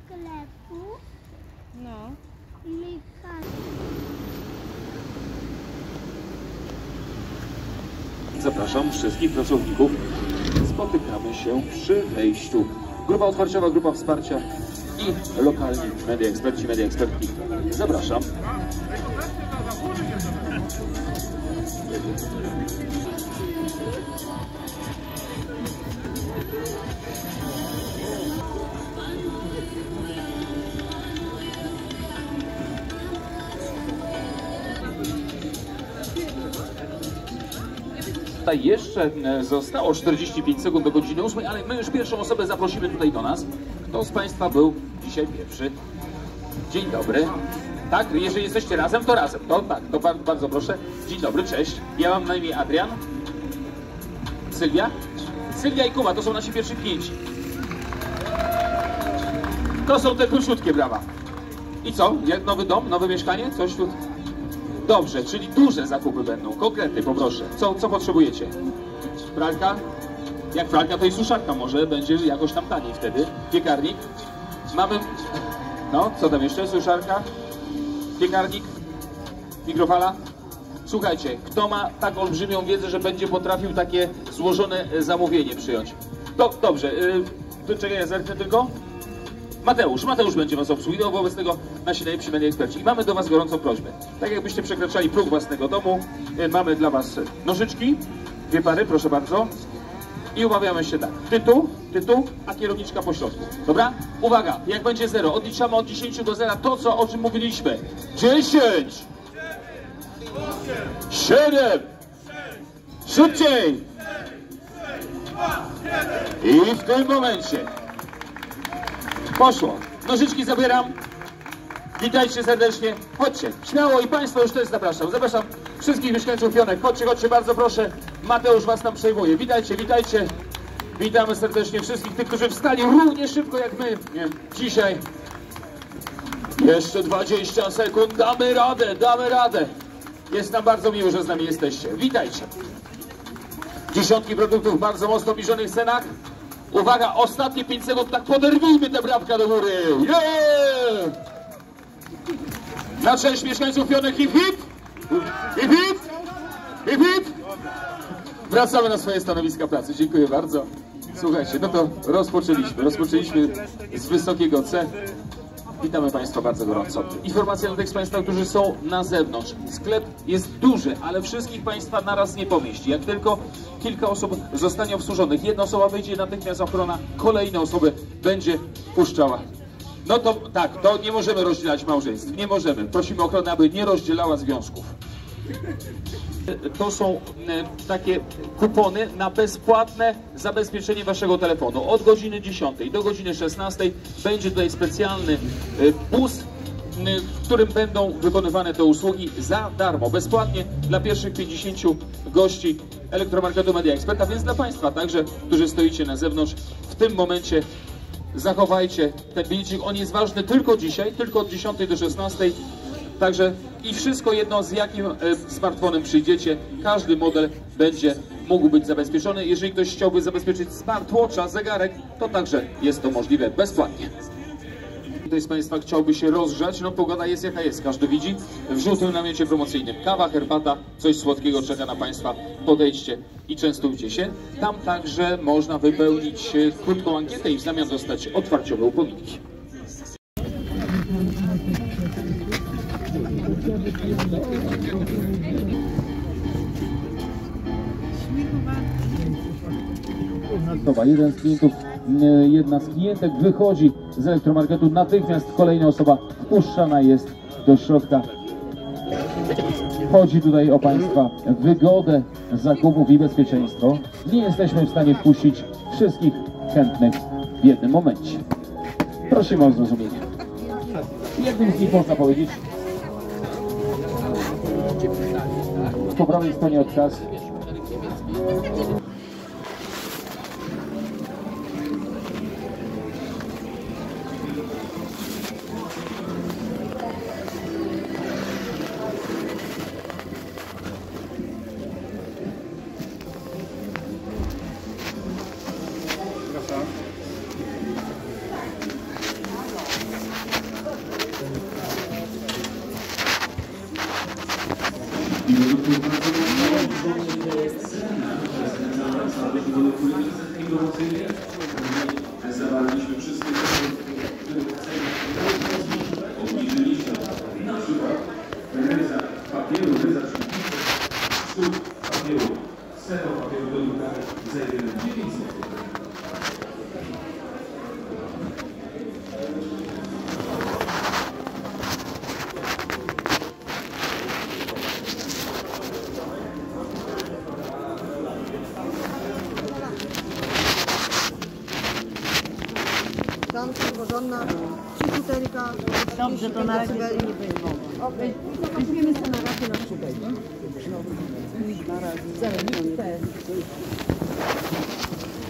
sklepu. No. Zapraszam wszystkich pracowników. Spotykamy się przy wejściu. Grupa otwarciowa, grupa wsparcia i lokalni media eksperci, media ekspertki. Zapraszam. Jeszcze zostało 45 sekund do godziny 8, ale my już pierwszą osobę zaprosimy tutaj do nas. Kto z Państwa był dzisiaj pierwszy? Dzień dobry. Tak, jeżeli jesteście razem, to razem. To tak, to bardzo proszę. Dzień dobry, cześć. Ja mam na imię Adrian. Sylwia? Sylwia i Kuba, to są nasi pierwsi klienci. To są te króciutkie, brawa. I co? Jak nowy dom, nowe mieszkanie? Coś tu... Dobrze, czyli duże zakupy będą. Konkrety, poproszę. Co potrzebujecie? Pralka? Jak pralka, to i suszarka może. Będzie jakoś tam taniej wtedy. Piekarnik? Mamy... No, co tam jeszcze? Suszarka? Piekarnik? Mikrofala? Słuchajcie, kto ma tak olbrzymią wiedzę, że będzie potrafił takie złożone zamówienie przyjąć? Dobrze, czekaj, ja zerknę tylko. Mateusz będzie Was obsługiwał, wobec tego nasi najlepsi media eksperci. I mamy do Was gorącą prośbę. Tak jakbyście przekraczali próg własnego domu, mamy dla Was nożyczki, 2 pary, proszę bardzo. I umawiamy się tak. Tytuł, a kierowniczka po środku. Dobra? Uwaga, jak będzie 0, odliczamy od 10 do 0 to, o czym mówiliśmy. 10! 7! Szybciej! I w tym momencie poszło. Nożyczki zabieram. Witajcie serdecznie. Chodźcie, śmiało i Państwo już też zapraszam. Zapraszam wszystkich mieszkańców Pionek. Chodźcie, bardzo proszę. Mateusz Was tam przejmuje. Witajcie. Witamy serdecznie wszystkich tych, którzy wstali równie szybko jak my dzisiaj. Jeszcze 20 sekund. Damy radę. Jest nam bardzo miło, że z nami jesteście. Witajcie. Dziesiątki produktów w bardzo mocno obniżonych cenach. Uwaga, ostatnie 5 sekund, tak poderwijmy te brawka do góry. Yeah! Na cześć mieszkańców Pionek, hip hip! Hip hip! Hip hip! Wracamy na swoje stanowiska pracy, dziękuję bardzo. Słuchajcie, no to rozpoczęliśmy z wysokiego C. Witamy Państwa bardzo gorąco. Informacja dla tych z Państwa, którzy są na zewnątrz. Sklep jest duży, ale wszystkich Państwa naraz nie pomieści. Jak tylko kilka osób zostanie obsłużonych, jedna osoba wyjdzie, natychmiast ochrona kolejne osoby będzie puszczała. No to tak, to nie możemy rozdzielać małżeństw. Nie możemy. Prosimy ochronę, aby nie rozdzielała związków. To są takie kupony na bezpłatne zabezpieczenie Waszego telefonu. Od godziny 10 do godziny 16 będzie tutaj specjalny bus, w którym będą wykonywane te usługi za darmo, bezpłatnie dla pierwszych 50 gości Elektromarketu Media Eksperta, więc dla Państwa także, którzy stoicie na zewnątrz, w tym momencie zachowajcie ten bilecik. On jest ważny tylko dzisiaj, tylko od 10 do 16. Także i wszystko jedno, z jakim smartfonem przyjdziecie, każdy model będzie mógł być zabezpieczony. Jeżeli ktoś chciałby zabezpieczyć smartwatcha, zegarek, to także jest to możliwe bezpłatnie. Ktoś z Państwa chciałby się rozgrzać, no pogoda jest jaka jest, każdy widzi. W żółtym namiocie promocyjnym kawa, herbata, coś słodkiego czeka na Państwa. Podejdźcie i częstujcie się. Tam także można wypełnić krótką ankietę i w zamian dostać otwarciowe upominki. Jeden z klientów, jedna z klientek wychodzi z elektromarketu, natychmiast kolejna osoba wpuszczana jest do środka. Chodzi tutaj o Państwa wygodę zakupów i bezpieczeństwo. Nie jesteśmy w stanie wpuścić wszystkich chętnych w jednym momencie. Prosimy o zrozumienie. Jednym z nich można powiedzieć, po prawej stronie odkaz. Zawarliśmy wszystkie obniżyliśmy na przykład ryza papieru, ryza sztuk papieru, setą papieru do drukarni za 9 zł. Danka porządna, 3 butelka. Dobrze, to na razie nie wyjmą. Okej, załatwimy sobie na razie na szybę. Na razie. Zaraz,